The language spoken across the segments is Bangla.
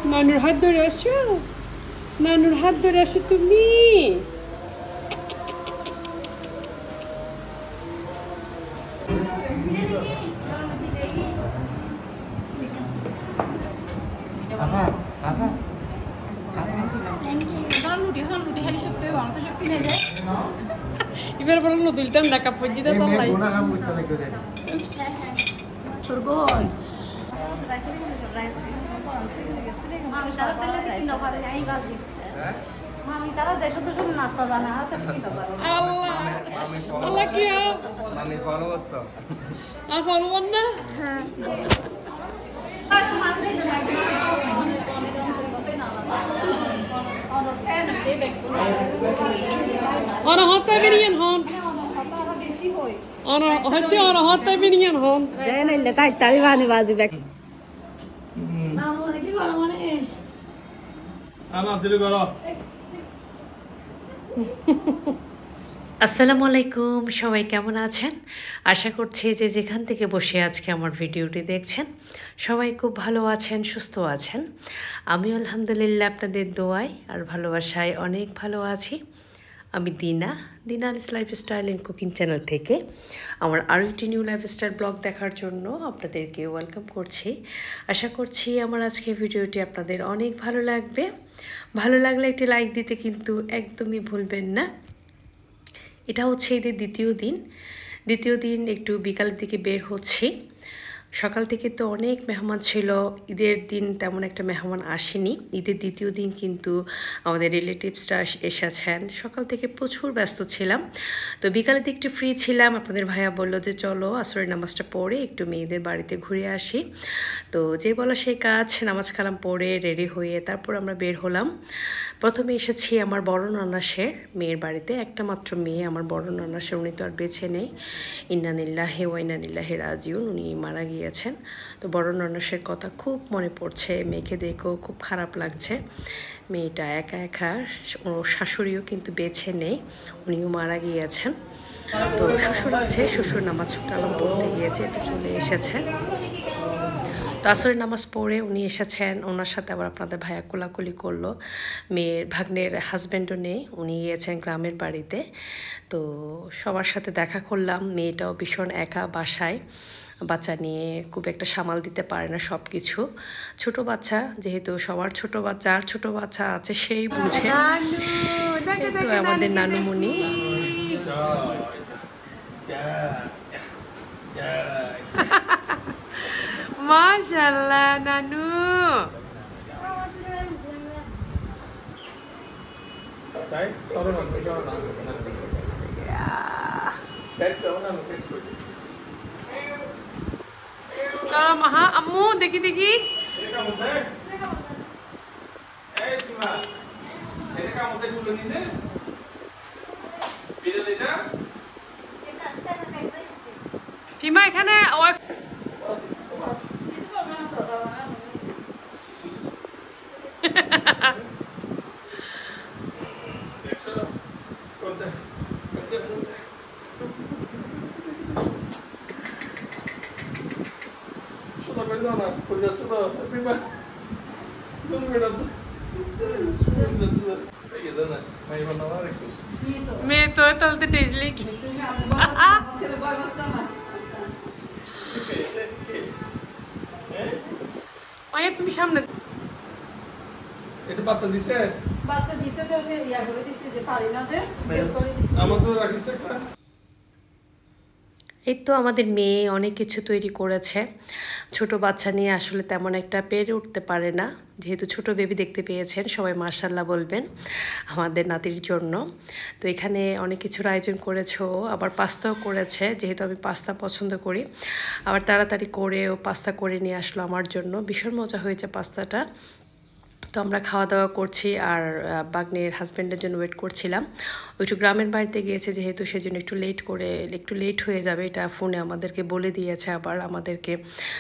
নানুর হাত ধরে আসো, নানুর হাত ধরে আসো তুমি। এবার বলো নতুলতাম না কাপড় জিতা চালাই নাস্তা জানে আল্লাহ কি আমি ফলো করতাম আর ফলোয়ার না Ana hatta biriyen hon. Ana hatta ana hatta biriyen hon. Zeynep ile tay talibani bazı bek. Ana dili garo. আসসালামু আলাইকুম, সবাই কেমন আছেন? আশা করছি যে যেখান থেকে বসে আজকে আমার ভিডিওটি দেখছেন সবাই খুব ভালো আছেন, সুস্থ আছেন। আমি আলহামদুলিল্লাহ আপনাদের দোয়ায় আর ভালোবাসায় অনেক ভালো আছি। আমি দিনা's লাইফস্টাইল অ্যান্ড কুকিং চ্যানেল থেকে আমার আরও একটি নিউ লাইফস্টাইল ব্লগ দেখার জন্য আপনাদেরকে ওয়েলকাম করছি। আশা করছি আমার আজকে ভিডিওটি আপনাদের অনেক ভালো লাগবে। ভালো লাগলে একটি লাইক দিতে কিন্তু একদমই ভুলবেন না। এটা হচ্ছে ঈদের দ্বিতীয় দিন একটু বিকালের দিকে বের হচ্ছি। সকাল থেকে তো অনেক মেহমান ছিল, ঈদের দিন তেমন একটা মেহমান আসেনি। ঈদের দ্বিতীয় দিন কিন্তু আমাদের রিলেটিভসরা এসেছেন। সকাল থেকে প্রচুর ব্যস্ত ছিলাম, তো বিকালের দিকে একটু ফ্রি ছিলাম। আপনাদের ভাইয়া বললো যে চলো আসরের নামাজটা পড়ে একটু মেয়েদের বাড়িতে ঘুরে আসি। তো যে বলা সেই কাজ, নামাজ কালাম পড়ে রেডি হয়ে তারপর আমরা বের হলাম। প্রথমে এসেছি আমার বড় নানাসের মেয়ের বাড়িতে। একটা মাত্র মেয়ে আমার বড় নানাসের, উনি তো আর বেঁচে নেই। ইন্নানিল্লাহি ওয়া ইন্নানিল্লাহি রাজিউন, উনি মারা গিয়েছেন। তো বড় নানাসের কথা খুব মনে পড়ছে, মেয়েকে দেখেও খুব খারাপ লাগছে। মেয়েটা একা একা, ওর শাশুড়িও কিন্তু বেঁচে নেই, উনিও মারা গিয়েছেন। তো শ্বশুর আছে, শ্বশুর নামাজ কালাম পড়তে গিয়েছে, তো চলে এসেছে। তো আসরের নামাজ পড়ে উনি এসেছেন, ওনার সাথে আবার আপনাদের ভাইয়া কোলাকুলি করলো। মেয়ের ভাগ্নের হাজব্যান্ডও নেই, উনি গিয়েছেন গ্রামের বাড়িতে। তো সবার সাথে দেখা করলাম। মেয়েটাও ভীষণ একা বাসায়, বাচ্চা নিয়ে খুব একটা সামাল দিতে পারে না সব কিছু। ছোটো বাচ্চা যেহেতু, সবার ছোটো বাচ্চা, আর ছোটো বাচ্চা আছে সেই বুঝে। তো আমাদের নানুমণি মাশাআল্লাহ নানু। মাহা আম্মু দেখি দেখি টিমা এখানে মেয়ে তো তলতে টেজলি তুমি সামনে। এটা বাচ্চা দিছে তো ইয়া করে দিছে যে পারি না, যে আমার তো রাখিস একটা। এই তো আমাদের মেয়ে অনেক কিছু তৈরি করেছে। ছোট বাচ্চা নিয়ে আসলে তেমন একটা পেরে উঠতে পারে না, যেহেতু ছোট বেবি দেখতে পেয়েছেন, সবাই মাশাআল্লাহ বলবেন আমাদের নাতির জন্য। তো এখানে অনেক কিছুর আয়োজন করেছো, আবার পাস্তাও করেছে, যেহেতু আমি পাস্তা পছন্দ করি। আবার তাড়াতাড়ি করে ও পাস্তা করে নিয়ে আসলো আমার জন্য। ভীষণ মজা হয়েছে পাস্তাটা। তো আমরা খাওয়া দাওয়া করছি আর বাগ্নের হাজব্যান্ডের জন্য ওয়েট করছিলাম। একটু গ্রামের বাড়িতে গিয়েছে যেহেতু, সেজন্য একটু লেট হয়ে যাবে, এটা ফোনে আমাদেরকে বলে দিয়েছে। আবার আমাদের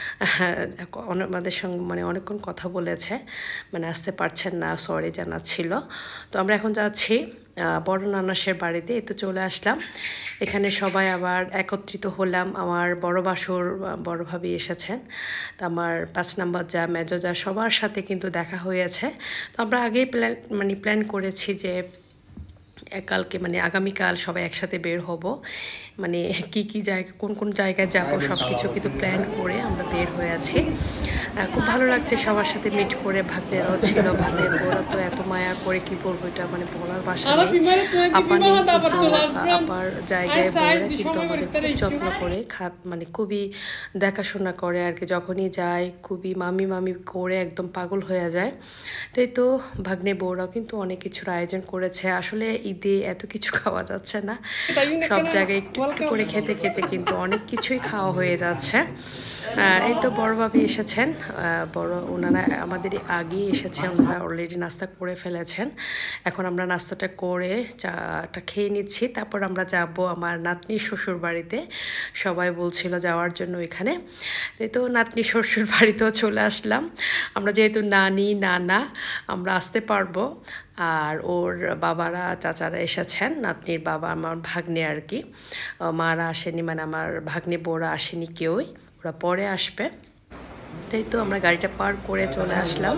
সঙ্গে মানে অনেকক্ষণ কথা বলেছে, মানে আসতে পারছেন না, সরি জানাচ্ছিল। তো আমরা এখন যাচ্ছি বড় নানাসের বাড়িতে। এই তো চলে আসলাম, এখানে সবাই আবার একত্রিত হলাম। আমার বড় বাসুর, বড় ভাবি এসেছেন, তো আমার 5 নম্বর যা, মেজো যা, সবার সাথে কিন্তু দেখা হয়েছে। তো আমরা আগেই প্ল্যান করেছি যে কালকে আগামীকাল সবাই একসাথে বের হব, কি জায়গা, কোন জায়গায় যাব সব কিছু কিন্তু প্ল্যান করে আমরা বের হয়ে আছি। খুব ভালো লাগছে সবার সাথে মিট করে। ভাগ্নেরাও ছিল, ভাগ্নের বউরা তো এত মায়া করে, কি বলবো এটা বলার ভাষা নেই। আপার জায়গায় বউরা কিন্তু আমাদের খুব যত্ন করে, খুবই দেখাশোনা করে আর কি। যখনই যায় খুবই মামি করে একদম পাগল হয়ে যায়। তো এই তো ভাগ্নের বউরাও কিন্তু অনেক কিছুর আয়োজন করেছে। আসলে ঈদে এত কিছু খাওয়া যাচ্ছে না, সব জায়গায় একটু একটু করে খেতে খেতে কিন্তু অনেক কিছুই খাওয়া হয়ে যাচ্ছে। এই তো বড় ভাবি এসেছেন, ওনারা আমাদের আগেই এসেছে, ওনারা অলরেডি নাস্তা করে ফেলেছেন। এখন আমরা নাস্তাটা করে চাটা খেয়ে নিচ্ছি, তারপর আমরা যাব আমার নাতনির শ্বশুর বাড়িতে। সবাই বলছিল যাওয়ার জন্য এখানে। এই তো নাতনি শ্বশুর বাড়িতেও চলে আসলাম আমরা, যেহেতু নানা আমরা আসতে পারবো। আর ওর বাবারা, চাচারা এসেছেন, নাতনির বাবা, আমার ভাগ্নে আর কি। মারা আসেনি, আমার ভাগ্নে বউরা আসেনি কেউই, ওরা পরে আসবে। তাই তো আমরা গাড়িটা পার করে চলে আসলাম।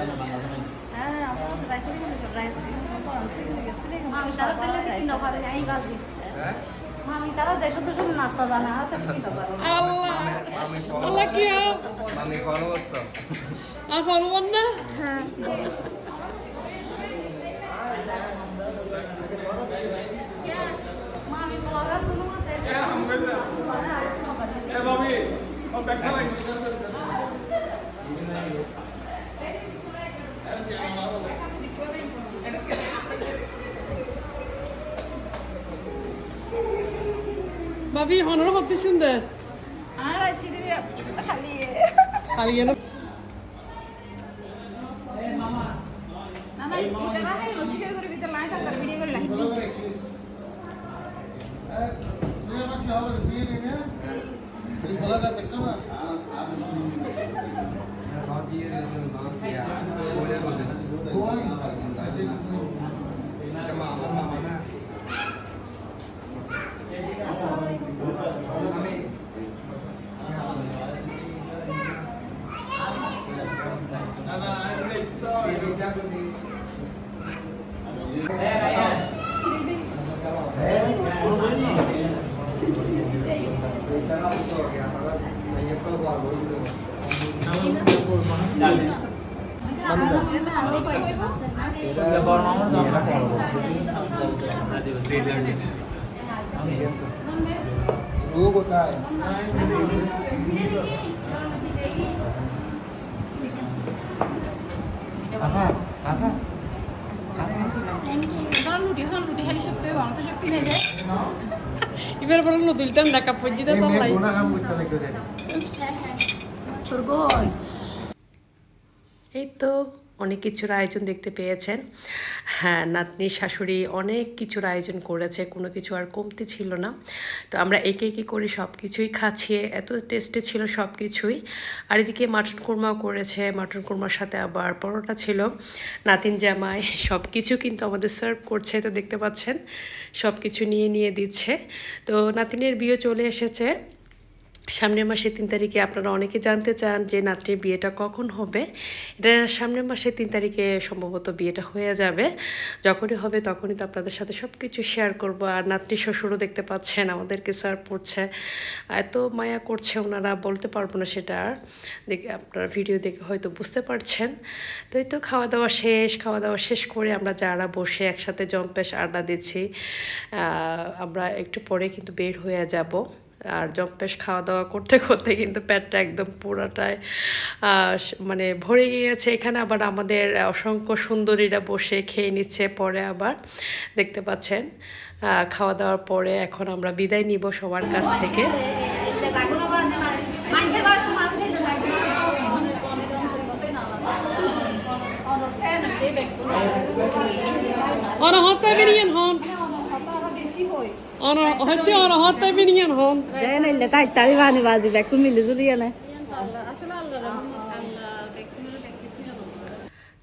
নাস্তা জানা আল্লাহ কি মামি ফলো করতো আর ফলো না। হ্যাঁ মামি ব্লগার তো আছে। এ ভাবি ও ব্যাখ্যা লাগবে ভাবি হনর কত সুন্দর। আর আসি দিবি খালি খালি না না এটা রাখাই রসিকের করে ভিতর লাই থাকার ভিডিও করে রাখি তুমি আমার কি হবে জিয়ে নে এই ফলাটা দেখছো না আপনি বাকি এর নাম কি বলে বলে কোন এটা মামা না ও কোথায় লুটি খালি শক্তি হবে অন্ত শক্তি নেই যায় এবার বলো নতুন ঢাকা পর্যন্ত চালাই কোনা কাম করতে লাগবে তোর গই এই তো অনেক কিছুর আয়োজন দেখতে পেয়েছেন। হ্যাঁ, নাতনির শাশুড়ি অনেক কিছুর আয়োজন করেছে, কোনো কিছু আর কমতি ছিল না। তো আমরা একে একে করে সব কিছুই খাচ্ছি, এত টেস্টি ছিল সব কিছুই। আর এদিকে মাটন কোরমাও করেছে, মাটন কোরমার সাথে আবার পরোটা ছিল। নাতিন জামাই সব কিছু কিন্তু আমাদের সার্ভ করছে, তো দেখতে পাচ্ছেন সব কিছু নিয়ে দিচ্ছে। তো নাতিনের বিয়ে চলে এসেছে সামনের মাসে 3 তারিখে। আপনারা অনেকে জানতে চান যে নাতনির বিয়েটা কখন হবে। এটা সামনের মাসে 3 তারিখে সম্ভবত বিয়েটা হয়ে যাবে। যখনই হবে তখনই তো আপনাদের সাথে সব কিছু শেয়ার করব। আর নাতনি শ্বশুরও দেখতে পাচ্ছেন আমাদেরকে সার্ভ করছে, এত মায়া করছে ওনারা, বলতে পারবো না সেটা। আর দেখে আপনারা ভিডিও দেখে হয়তো বুঝতে পারছেন। তো এই তো খাওয়া দাওয়া শেষ করে আমরা যারা বসে একসাথে জম্পেশ আড্ডা দিচ্ছি। আমরা একটু পরে কিন্তু বের হয়ে যাব। আর জম্পেশ খাওয়া দাওয়া করতে করতে কিন্তু পেটটা একদম পুরাটাই ভরে গিয়েছে। এখানে আবার আমাদের অসংখ্য সুন্দরীরা বসে খেয়ে নিচ্ছে। পরে আবার দেখতে পাচ্ছেন খাওয়া দাওয়ার পরে এখন আমরা বিদায় নিব সবার কাছ থেকে।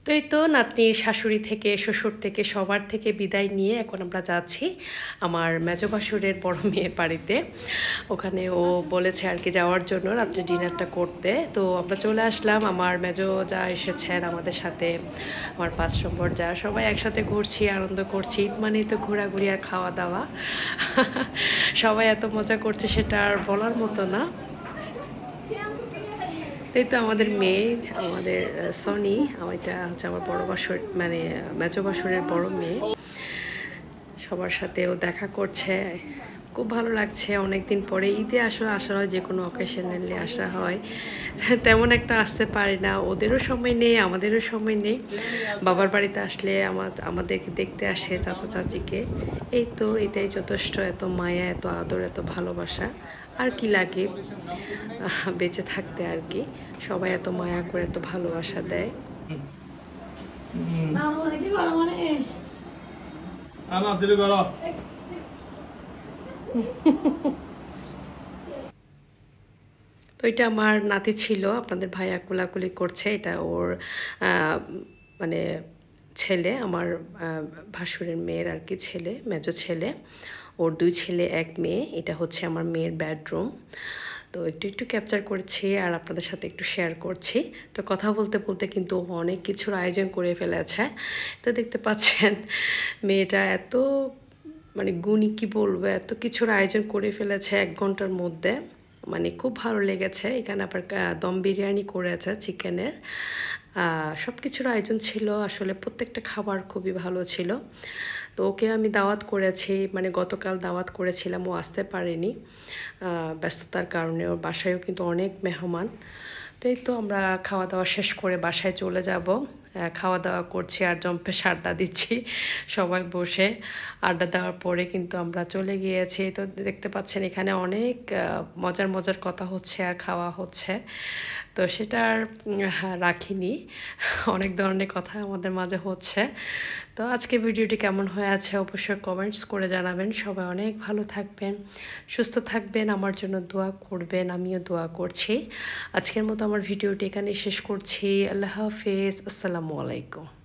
তো এই তো নাতনির শাশুড়ি থেকে শ্বশুর থেকে সবার থেকে বিদায় নিয়ে এখন আমরা যাচ্ছি আমার মেজো বাসুরের বড় মেয়ের বাড়িতে। ওখানে ও বলেছে আর কি যাওয়ার জন্য রাত্রে ডিনারটা করতে। তো আমরা চলে আসলাম, আমার মেজো যা এসেছেন আমাদের সাথে, আমার 5 নম্বর যা, সবাই একসাথে ঘুরছি, আনন্দ করছি। ঈদ মানেই তো ঘোরাঘুরি আর খাওয়া দাওয়া। সবাই এত মজা করছে সেটা আর বলার মতো না। এই তো আমাদের মেয়ে, আমাদের সনি, এটা হচ্ছে আমার বড় বাসুর মানে মেজো বাসুরের বড় মেয়ে, সবার সাথেও দেখা করছে, খুব ভালো লাগছে। অনেক দিন পরে ঈদে আসা হয়, যে কোনো অকেশনালি আসা হয়, তেমন একটা আসতে পারি না, ওদেরও সময় নেই আমাদেরও সময় নেই। বাবার বাড়িতে আসলে আমাদেরকে দেখতে আসে চাচা চাচিকে, এই তো এটাই যথেষ্ট। এত মায়া, এত আদর, এত ভালোবাসা, আর কি লাগে বেঁচে থাকতে আর কি। সবাই এত মায়া করে, এত ভালোবাসা দেয়। তো এটা আমার নাতি ছিল, আপনাদের ভাইয়া কোলাকুলি করছে, এটা ওর মানে ছেলে, আমার ভাসুরের মেয়ের আর কি ছেলে, মেজো ছেলে। ওর 2 ছেলে 1 মেয়ে। এটা হচ্ছে আমার মেয়ের বেডরুম। তো একটু ক্যাপচার করছি আর আপনাদের সাথে একটু শেয়ার করছি। তো কথা বলতে বলতে কিন্তু অনেক কিছুর আয়োজন করে ফেলেছে। তো দেখতে পাচ্ছেন মেয়েটা এত মানে গুণী, কি বলবো, এত কিছুর আয়োজন করে ফেলেছে 1 ঘন্টার মধ্যে। মানে খুব ভালো লেগেছে। এখানে আবার দম বিরিয়ানি করেছে চিকেনের, সব কিছুর আয়োজন ছিল। আসলে প্রত্যেকটা খাবার খুবই ভালো ছিল। তো ওকে আমি দাওয়াত করেছি, মানে গতকাল দাওয়াত করেছিলাম, ও আসতে পারেনি ব্যস্ততার কারণে। ওর বাসায়ও কিন্তু অনেক মেহমান। তো এই তো আমরা খাওয়া দাওয়া শেষ করে বাসায় চলে যাব। খাওয়া দাওয়া করছি আর জম্পেশ আড্ডা দিচ্ছি সবাই বসে। আড্ডা দেওয়ার পরে কিন্তু আমরা চলে গিয়েছি। তো দেখতে পাচ্ছেন এখানে অনেক মজার কথা হচ্ছে আর খাওয়া হচ্ছে। তো সেটা আর রাখিনি, অনেক ধরনের কথা আমাদের মাঝে হচ্ছে। তো আজকে ভিডিওটি কেমন হয়ে আছে অবশ্যই কমেন্টস করে জানাবেন। সবাই অনেক ভালো থাকবেন, সুস্থ থাকবেন, আমার জন্য দোয়া করবেন, আমিও দোয়া করছি। আজকের মতো আমার ভিডিওটি এখানে শেষ করছি। আল্লাহ হাফেজ, আসসালামু আলাইকুম।